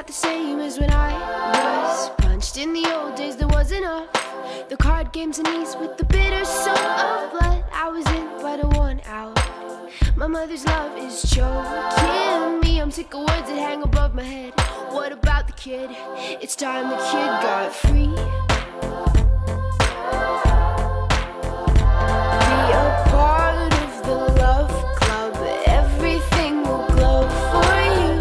the same as when I was punched. In the old days there was enough. The card games and knees with the bitter soul of blood. I was in but I won out. My mother's love is choking me. I'm sick of words that hang above my head. What about the kid? It's time the kid got free. Be a part of the love club. Everything will glow for you.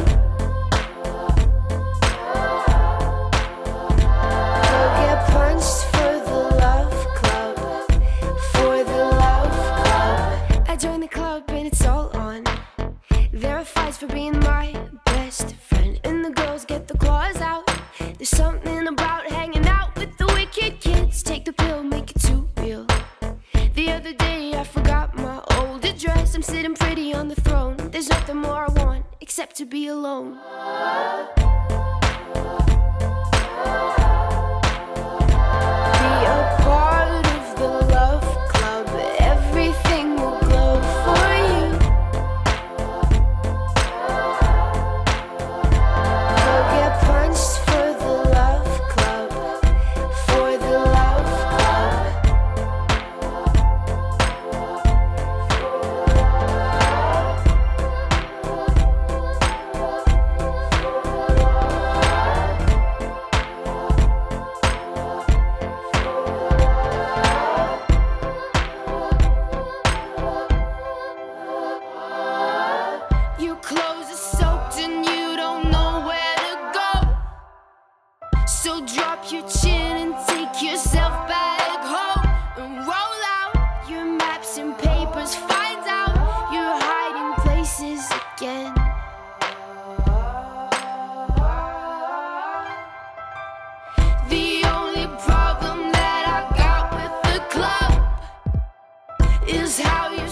Go get punched for the love club. For the love club. I joined the club and it's all on. There are fights for being my best friend, and the girls get the claws out. There's something about hanging out with the wicked kids. Take the pill, make it too real. The other day I forgot my old address. I'm sitting pretty on the throne. There's nothing more I want except to be alone. Be a part of the love club. Everything will glow for you. Go get punched for the love club. For the love club. Your clothes are soaked and you don't know where to go. So drop your chin and take yourself back home. And roll out your maps and papers. Find out you're hiding places again. The only problem that I got with the club is how you